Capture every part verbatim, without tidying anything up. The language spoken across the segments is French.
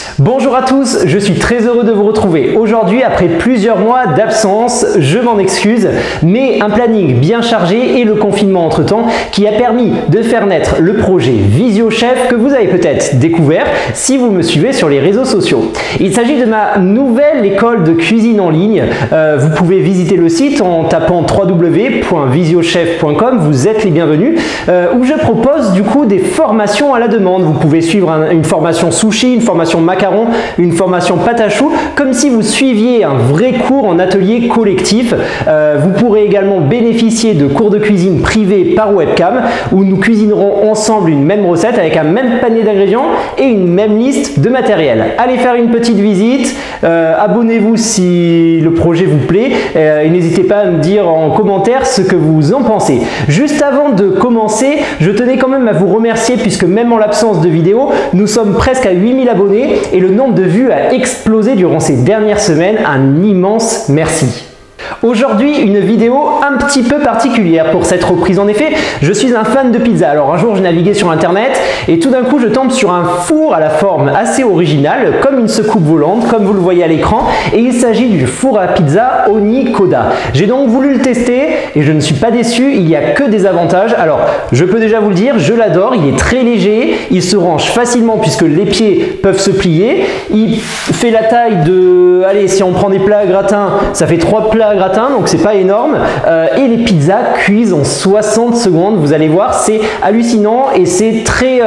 Bonjour à tous, je suis très heureux de vous retrouver. Aujourd'hui, après plusieurs mois d'absence, je m'en excuse, mais un planning bien chargé et le confinement entre-temps qui a permis de faire naître le projet VisioChef que vous avez peut-être découvert si vous me suivez sur les réseaux sociaux. Il s'agit de ma nouvelle école de cuisine en ligne. Euh, vous pouvez visiter le site en tapant w w w point visiochef point com, vous êtes les bienvenus, euh, où je propose du coup des formations à la demande. Vous pouvez suivre un, une formation sushi, une formation macaron, une formation pâte à choux, comme si vous suiviez un vrai cours en atelier collectif. Euh, vous pourrez également bénéficier de cours de cuisine privés par webcam, où nous cuisinerons ensemble une même recette avec un même panier d'ingrédients et une même liste de matériel. Allez faire une petite visite, euh, abonnez-vous si le projet vous plaît, euh, et n'hésitez pas à me dire en commentaire ce que vous en pensez. Juste avant de commencer, je tenais quand même à vous remercier puisque même en l'absence de vidéo, nous sommes presque à huit mille abonnés et le nombre de vues a explosé durant ces dernières semaines. Un immense merci. Aujourd'hui, une vidéo un petit peu particulière pour cette reprise. En effet, je suis un fan de pizza. Alors un jour, je naviguais sur internet et tout d'un coup, je tombe sur un four à la forme assez originale, comme une soucoupe volante, comme vous le voyez à l'écran. Et il s'agit du four à pizza Oni Koda. J'ai donc voulu le tester et je ne suis pas déçu. Il n'y a que des avantages. Alors, je peux déjà vous le dire, je l'adore. Il est très léger. Il se range facilement puisque les pieds peuvent se plier. Il fait la taille de... Allez, si on prend des plats à gratin, ça fait trois plats à gratin, donc c'est pas énorme, euh, et les pizzas cuisent en soixante secondes. Vous allez voir, c'est hallucinant et c'est très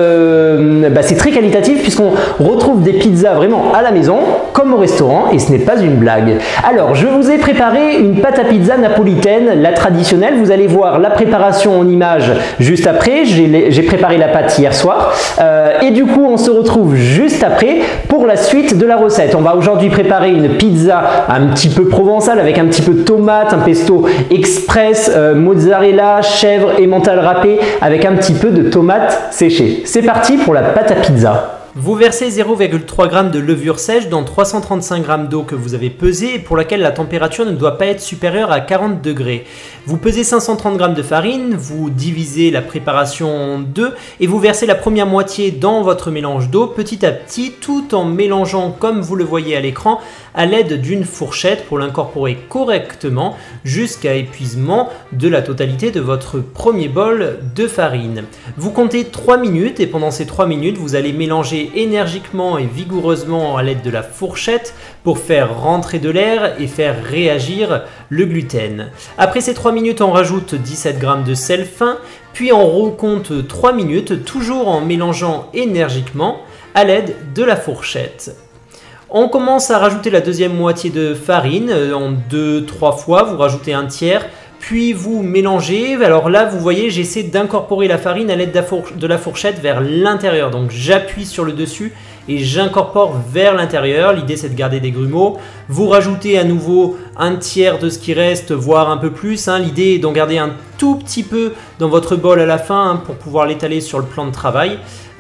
euh, bah, c'est très qualitatif puisqu'on retrouve des pizzas vraiment à la maison comme au restaurant et ce n'est pas une blague. Alors je vous ai préparé une pâte à pizza napolitaine, la traditionnelle. Vous allez voir la préparation en image juste après. J'ai préparé la pâte hier soir euh, et du coup on se retrouve juste après pour la suite de la recette. On va aujourd'hui préparer une pizza un petit peu provençale avec un petit peu de tomate, un pesto express, euh, mozzarella, chèvre et mental râpé avec un petit peu de tomate séchée. C'est parti pour la pâte à pizza. Vous versez zéro virgule trois grammes de levure sèche dans trois cent trente-cinq grammes d'eau que vous avez pesée et pour laquelle la température ne doit pas être supérieure à quarante degrés. Vous pesez cinq cent trente grammes de farine, vous divisez la préparation en deux et vous versez la première moitié dans votre mélange d'eau petit à petit tout en mélangeant comme vous le voyez à l'écran à l'aide d'une fourchette pour l'incorporer correctement jusqu'à épuisement de la totalité de votre premier bol de farine. Vous comptez trois minutes et pendant ces trois minutes vous allez mélanger énergiquement et vigoureusement à l'aide de la fourchette pour faire rentrer de l'air et faire réagir le gluten. Après ces trois minutes, on rajoute dix-sept grammes de sel fin, puis on recompte trois minutes, toujours en mélangeant énergiquement à l'aide de la fourchette. On commence à rajouter la deuxième moitié de farine en deux trois fois, vous rajoutez un tiers, puis vous mélangez. Alors là, vous voyez, j'essaie d'incorporer la farine à l'aide de la fourchette vers l'intérieur. Donc j'appuie sur le dessus et j'incorpore vers l'intérieur. L'idée, c'est de garder des grumeaux. Vous rajoutez à nouveau un tiers de ce qui reste, voire un peu plus. Hein. L'idée est d'en garder un tout petit peu dans votre bol à la fin hein, pour pouvoir l'étaler sur le plan de travail.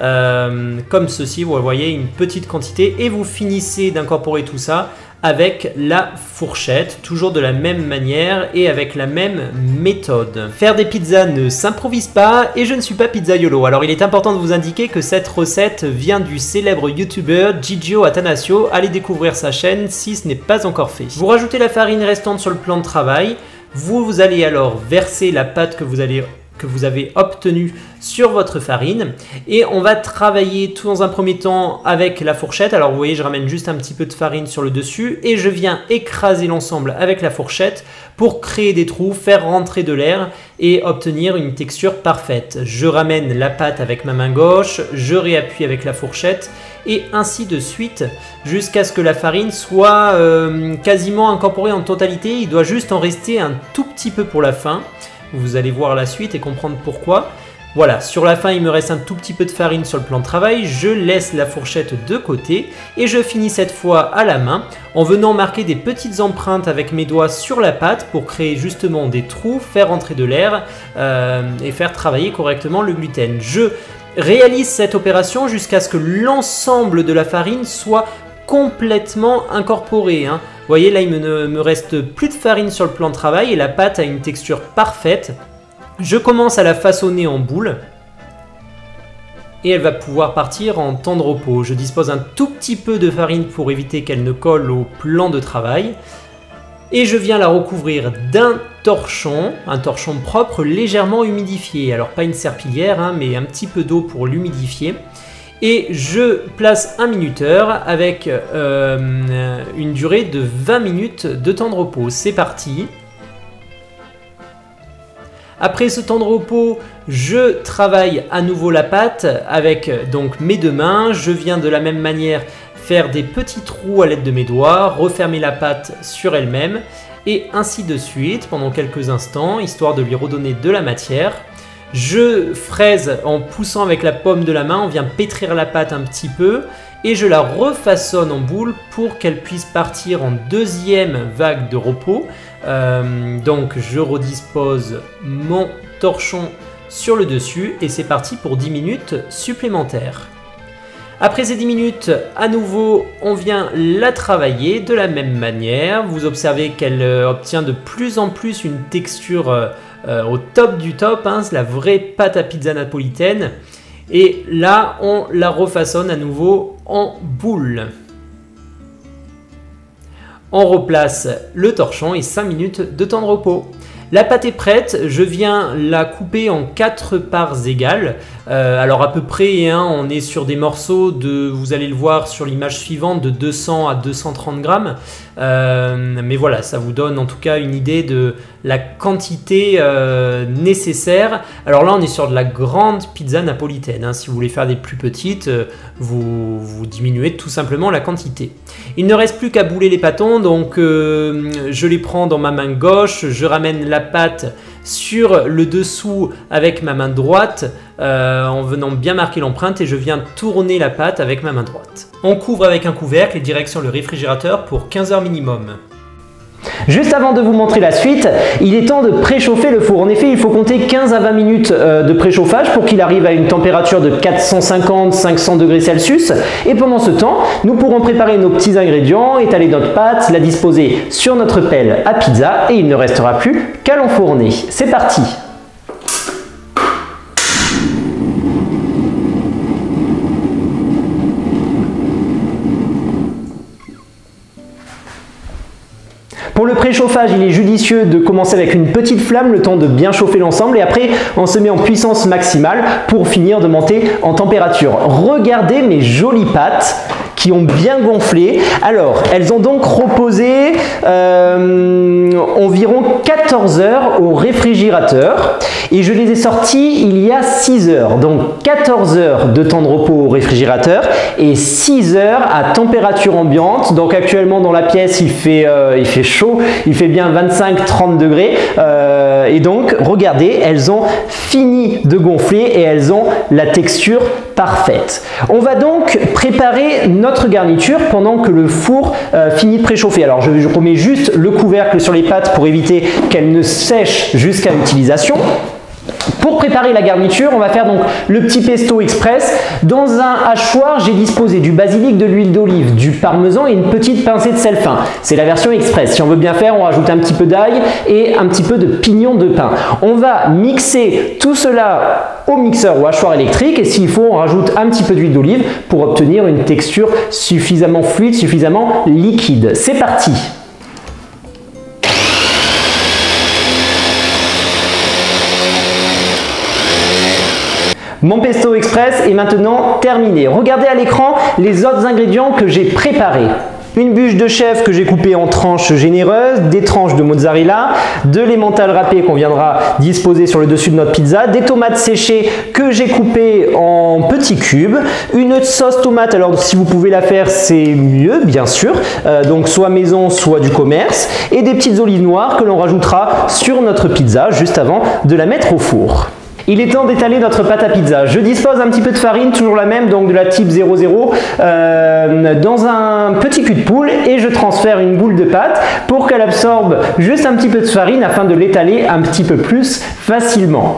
Euh, comme ceci, vous voyez, une petite quantité. Et vous finissez d'incorporer tout ça avec la fourchette, toujours de la même manière et avec la même méthode. Faire des pizzas ne s'improvise pas et je ne suis pas pizzaiolo. Alors il est important de vous indiquer que cette recette vient du célèbre youtubeur Gigio Atanasio. Allez découvrir sa chaîne si ce n'est pas encore fait. Vous rajoutez la farine restante sur le plan de travail. Vous, vous allez alors verser la pâte que vous allez que vous avez obtenu sur votre farine et on va travailler tout dans un premier temps avec la fourchette. Alors vous voyez, je ramène juste un petit peu de farine sur le dessus et je viens écraser l'ensemble avec la fourchette pour créer des trous, faire rentrer de l'air et obtenir une texture parfaite. Je ramène la pâte avec ma main gauche, je réappuie avec la fourchette et ainsi de suite jusqu'à ce que la farine soit euh, quasiment incorporée en totalité. Il doit juste en rester un tout petit peu pour la fin. Vous allez voir la suite et comprendre pourquoi. Voilà, sur la fin, il me reste un tout petit peu de farine sur le plan de travail. Je laisse la fourchette de côté et je finis cette fois à la main en venant marquer des petites empreintes avec mes doigts sur la pâte pour créer justement des trous, faire entrer de l'air euh, et faire travailler correctement le gluten. Je réalise cette opération jusqu'à ce que l'ensemble de la farine soit complètement incorporé. Hein. Vous voyez, là, il ne me reste plus de farine sur le plan de travail et la pâte a une texture parfaite. Je commence à la façonner en boule et elle va pouvoir partir en temps de repos. Je dispose un tout petit peu de farine pour éviter qu'elle ne colle au plan de travail. Et je viens la recouvrir d'un torchon, un torchon propre légèrement humidifié. Alors pas une serpillière, hein, mais un petit peu d'eau pour l'humidifier. Et je place un minuteur avec euh, une durée de vingt minutes de temps de repos. C'est parti. Après ce temps de repos, je travaille à nouveau la pâte avec donc mes deux mains. Je viens de la même manière faire des petits trous à l'aide de mes doigts, refermer la pâte sur elle-même et ainsi de suite pendant quelques instants, histoire de lui redonner de la matière. Je fraise en poussant avec la paume de la main, on vient pétrir la pâte un petit peu et je la refaçonne en boule pour qu'elle puisse partir en deuxième vague de repos. Euh, donc je redispose mon torchon sur le dessus et c'est parti pour dix minutes supplémentaires. Après ces dix minutes, à nouveau, on vient la travailler de la même manière. Vous observez qu'elle obtient de plus en plus une texture euh, au top du top. Hein, c'est la vraie pâte à pizza napolitaine. Et là, on la refaçonne à nouveau en boule. On replace le torchon et cinq minutes de temps de repos. La pâte est prête, je viens la couper en quatre parts égales. Euh, alors à peu près, hein, on est sur des morceaux de, vous allez le voir sur l'image suivante, de deux cents à deux cent trente grammes. Euh, mais voilà, ça vous donne en tout cas une idée de la quantité euh, nécessaire. Alors là, on est sur de la grande pizza napolitaine. Hein. Si vous voulez faire des plus petites, euh, vous, vous diminuez tout simplement la quantité. Il ne reste plus qu'à bouler les pâtons, donc euh, je les prends dans ma main gauche, je ramène la pâte sur le dessous avec ma main droite euh, en venant bien marquer l'empreinte et je viens tourner la pâte avec ma main droite. On couvre avec un couvercle et direction le réfrigérateur pour quinze heures minimum. Juste avant de vous montrer la suite, il est temps de préchauffer le four. En effet, il faut compter quinze à vingt minutes de préchauffage pour qu'il arrive à une température de quatre cent cinquante à cinq cents degrés Celsius. Et pendant ce temps, nous pourrons préparer nos petits ingrédients, étaler notre pâte, la disposer sur notre pelle à pizza et il ne restera plus qu'à l'enfourner. C'est parti! Pour le préchauffage, il est judicieux de commencer avec une petite flamme, le temps de bien chauffer l'ensemble et après on se met en puissance maximale pour finir de monter en température. Regardez mes jolies pâtes qui ont bien gonflé. Alors, elles ont donc reposé euh, environ quatorze heures au réfrigérateur et je les ai sorties il y a six heures. Donc quatorze heures de temps de repos au réfrigérateur et six heures à température ambiante. Donc actuellement dans la pièce, il fait, euh, il fait chaud, il fait bien vingt-cinq à trente degrés. Euh, et donc, regardez, elles ont fini de gonfler et elles ont la texture parfaite. On va donc préparer notre garniture pendant que le four euh, finit de préchauffer. Alors je, je remets juste le couvercle sur les pâtes pour éviter qu'elles ne sèchent jusqu'à l'utilisation. Pour préparer la garniture, on va faire donc le petit pesto express. Dans un hachoir, j'ai disposé du basilic, de l'huile d'olive, du parmesan et une petite pincée de sel fin. C'est la version express. Si on veut bien faire, on rajoute un petit peu d'ail et un petit peu de pignon de pain. On va mixer tout cela au mixeur ou hachoir électrique et s'il faut, on rajoute un petit peu d'huile d'olive pour obtenir une texture suffisamment fluide, suffisamment liquide. C'est parti! Mon pesto express est maintenant terminé. Regardez à l'écran les autres ingrédients que j'ai préparés. Une bûche de chèvre que j'ai coupée en tranches généreuses, des tranches de mozzarella, de l'emmental râpé qu'on viendra disposer sur le dessus de notre pizza, des tomates séchées que j'ai coupées en petits cubes, une sauce tomate, alors si vous pouvez la faire c'est mieux bien sûr, euh, donc soit maison soit du commerce, et des petites olives noires que l'on rajoutera sur notre pizza juste avant de la mettre au four. Il est temps d'étaler notre pâte à pizza. Je dispose un petit peu de farine, toujours la même, donc de la type zéro zéro, euh, dans un petit cul de poule et je transfère une boule de pâte pour qu'elle absorbe juste un petit peu de farine afin de l'étaler un petit peu plus facilement.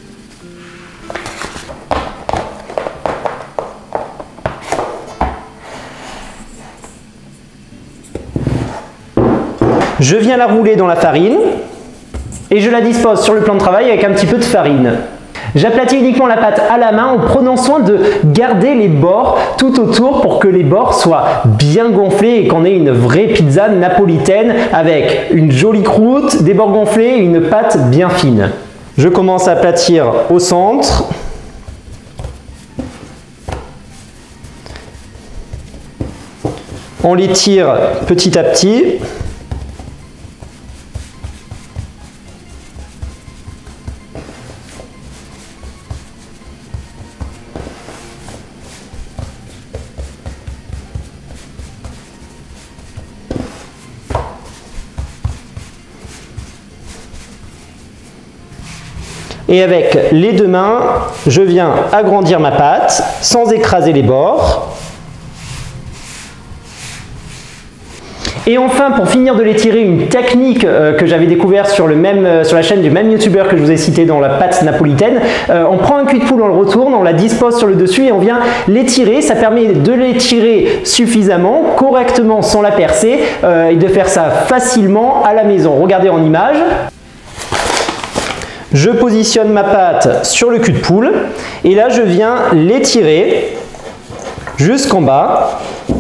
Je viens la rouler dans la farine et je la dispose sur le plan de travail avec un petit peu de farine. J'aplatis uniquement la pâte à la main en prenant soin de garder les bords tout autour pour que les bords soient bien gonflés et qu'on ait une vraie pizza napolitaine avec une jolie croûte, des bords gonflés et une pâte bien fine. Je commence à aplatir au centre. On les tire petit à petit. Et avec les deux mains, je viens agrandir ma pâte sans écraser les bords. Et enfin, pour finir de l'étirer, une technique euh, que j'avais découvert sur, le même, euh, sur la chaîne du même youtubeur que je vous ai cité dans la pâte napolitaine. Euh, on prend un cul de poule, on le retourne, on la dispose sur le dessus et on vient l'étirer. Ça permet de l'étirer suffisamment, correctement sans la percer euh, et de faire ça facilement à la maison. Regardez en image. Je positionne ma pâte sur le cul de poule et là je viens l'étirer jusqu'en bas,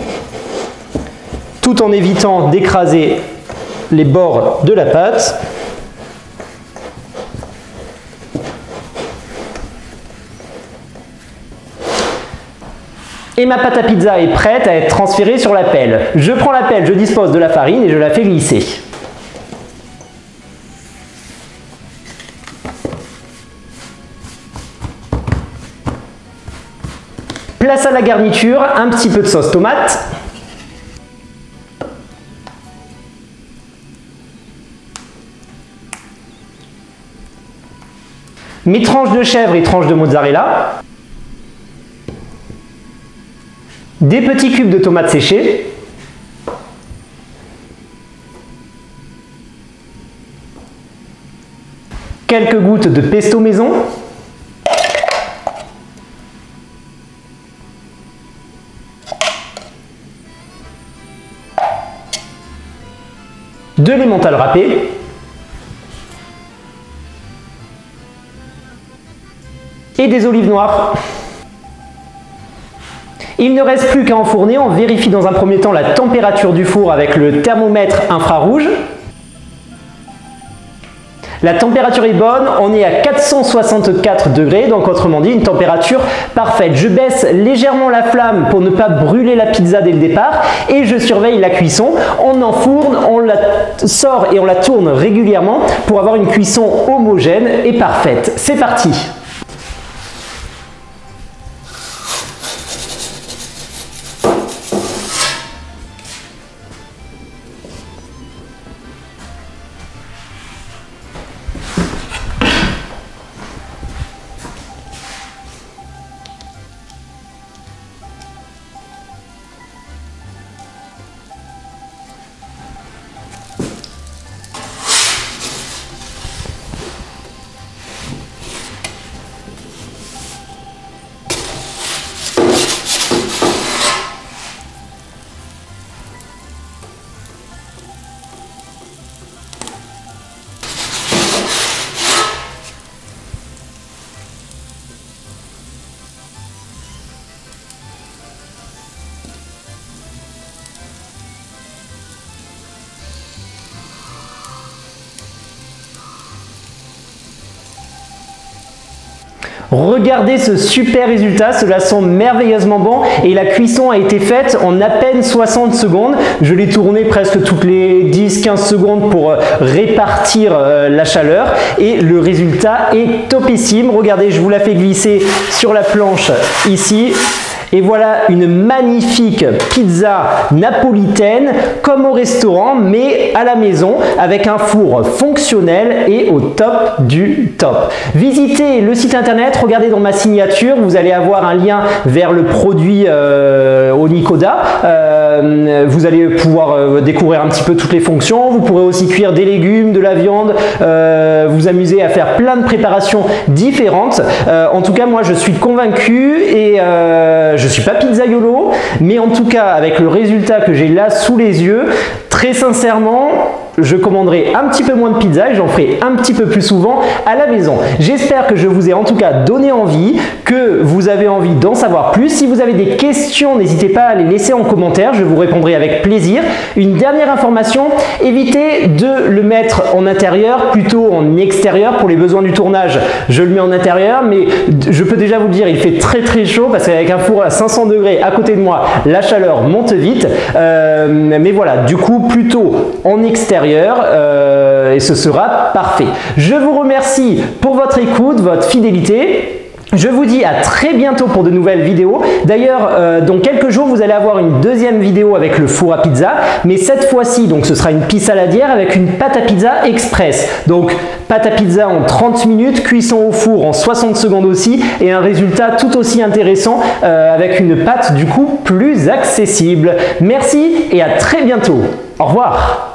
tout en évitant d'écraser les bords de la pâte. Et ma pâte à pizza est prête à être transférée sur la pelle. Je prends la pelle, je dispose de la farine et je la fais glisser. Place à la garniture, un petit peu de sauce tomate. Mes tranches de chèvre et tranches de mozzarella. Des petits cubes de tomates séchées. Quelques gouttes de pesto maison. De l'emmental râpé. Et des olives noires. Il ne reste plus qu'à enfourner. On vérifie dans un premier temps la température du four avec le thermomètre infrarouge. La température est bonne, on est à quatre cent soixante-quatre degrés, donc autrement dit une température parfaite. Je baisse légèrement la flamme pour ne pas brûler la pizza dès le départ et je surveille la cuisson. On enfourne, on la sort et on la tourne régulièrement pour avoir une cuisson homogène et parfaite. C'est parti! Regardez ce super résultat, cela sent merveilleusement bon et la cuisson a été faite en à peine soixante secondes. Je l'ai tourné presque toutes les dix à quinze secondes pour répartir la chaleur et le résultat est topissime. Regardez, je vous la fais glisser sur la planche ici. Et voilà une magnifique pizza napolitaine comme au restaurant mais à la maison avec un four fonctionnel et au top du top. Visitez le site internet, regardez dans ma signature, vous allez avoir un lien vers le produit euh, au Nicoda. Euh, vous allez pouvoir euh, découvrir un petit peu toutes les fonctions. Vous pourrez aussi cuire des légumes, de la viande, euh, vous amuser à faire plein de préparations différentes. Euh, en tout cas, moi je suis convaincu et euh, je Je ne suis pas pizzaiolo, mais en tout cas avec le résultat que j'ai là sous les yeux, très sincèrement, je commanderai un petit peu moins de pizza et j'en ferai un petit peu plus souvent à la maison. J'espère que je vous ai en tout cas donné envie, que vous avez envie d'en savoir plus. Si vous avez des questions, n'hésitez pas à les laisser en commentaire, je vous répondrai avec plaisir. Une dernière information, évitez de le mettre en intérieur, plutôt en extérieur pour les besoins du tournage. Je le mets en intérieur, mais je peux déjà vous le dire, il fait très très chaud parce qu'avec un four à cinq cents degrés à côté de moi, la chaleur monte vite. Euh, mais voilà, du coup plutôt en extérieur euh, et ce sera parfait. Je vous remercie pour votre écoute, votre fidélité. Je vous dis à très bientôt pour de nouvelles vidéos. D'ailleurs, euh, dans quelques jours, vous allez avoir une deuxième vidéo avec le four à pizza. Mais cette fois-ci, donc ce sera une pisse saladière avec une pâte à pizza express. Donc, pâte à pizza en trente minutes, cuisson au four en soixante secondes aussi. Et un résultat tout aussi intéressant euh, avec une pâte du coup plus accessible. Merci et à très bientôt. Au revoir.